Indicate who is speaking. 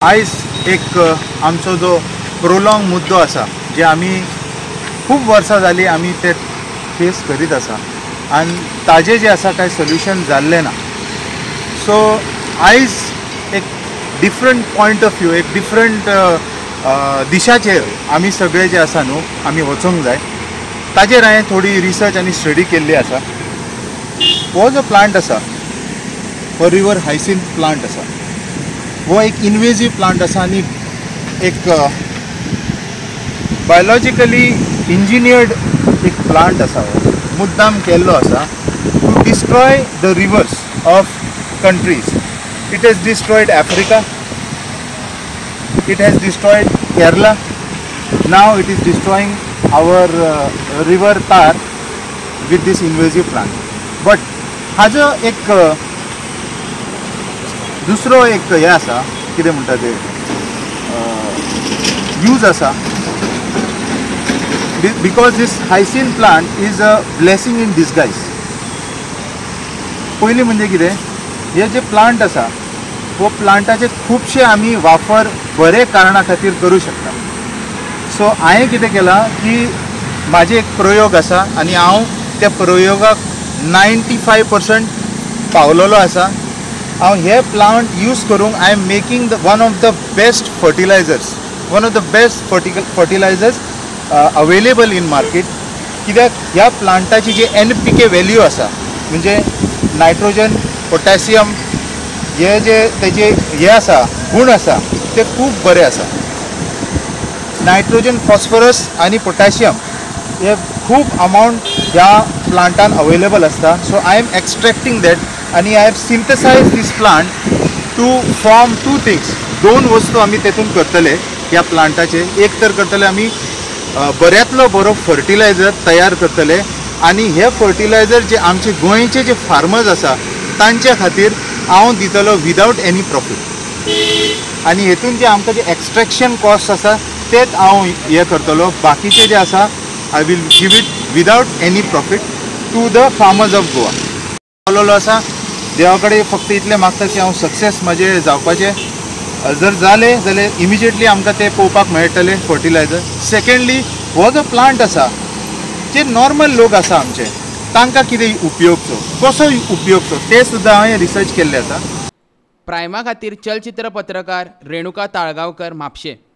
Speaker 1: आयज एक आमचो जो प्रोलॉंग मुद्दो आसा जे आमी खूब वर्सां जाली आमी ते फेस करीत आसा आनी ताजे जे आसा काय सोल्युशन जाल्लें ना. सो आयज एक डिफरंट पॉयंट ऑफ व्यू, एक डिफरंट दिशाचेर आमी सगळे जे आसा न्हू आमी वचूंक जाय. ताजेर हांवें थोडी रिसर्च आनी स्टडी केल्ली आसा. हो जो प्लांट आसा हो रिवर हायसिंथ प्लांट आसा. हो एक इन्वेजीव प्लांट आसा आनी एक बायोलॉजिकली इंजिनियर्ड एक प्लांट आसा. हो मुद्दाम केल्लो आसा to destroy the rivers of countries. It has destroyed Africa, it has destroyed Kerala, now it is destroying our river Tar with this invasive plant. But हाजो एक दुसरो एक हे आसा, कितें म्हणटा ते यूज आसा. Because this hyacinth plant is a blessing in disguise. पयली म्हणजे कितें, हे जे प्लांट आसा हो प्लांटाचे खुबशे आमी वापर बरे कारणा खातीर करूं शकता. सो हांवें कितें केलां की म्हाजे एक प्रयोग आसा आनी हांव त्या प्रयोगाक 95% पावलेलो आसा. हांव हे प्लांट यूज करूंक I am making one of the best fertilisers available in market. कित्याक ह्या प्लांटाची जी NPK व्हॅल्यू आसा म्हणजे नायट्रोजन, पोटॅशियम हे जे तेजे हे आसा गूण आसा ते खूब बरे आसा. नायट्रोजन, फॉस्फरस आनी पोटॅशियम हे खूब अमावंट ह्या प्लांटान अवेलेबल आसता. So I am extracting that आनी I have synthesise this plant to form two things. दोन वस्तू आमी तेतून करतले ह्या प्लांटाचे. एक तर करतले आमी बऱ्यांतलो बरो फर्टिलायझर तयार करतले आनी हे फर्टिलायझर जे आमचे गोंयचे जे फार्मर्स आसा तांच्या खातीर हांव दितलो विदावट एनी प्रॉफीट. आनी हेतून जे आमकां जे एक्सट्रॅक्शन कॉस्ट आसा तेच हांव हे करतलो. बाकीचे जे आसा I will give it without any profit to the farmers of Goa. पावलेलो आसा. देवा कडेन फक्त इतलें मागता की हांव सक्सेस म्हाजें जावपाचें. जर जालें जाल्यार इमिजिएटली आमकां तें पळोवपाक मेळटलें फर्टिलायझर. सेकेंडली हो जो प्लांट आसा जे नॉर्मल लोक आसा आमचे तांकां कितें उपयोगचो, कसो उपयोगचो ते सुद्दां हांवें रिसर्च केल्लें आसा.
Speaker 2: प्रायमा खातीर चलचित्र पत्रकार रेणुका ताळगांवकर, म्हापशें.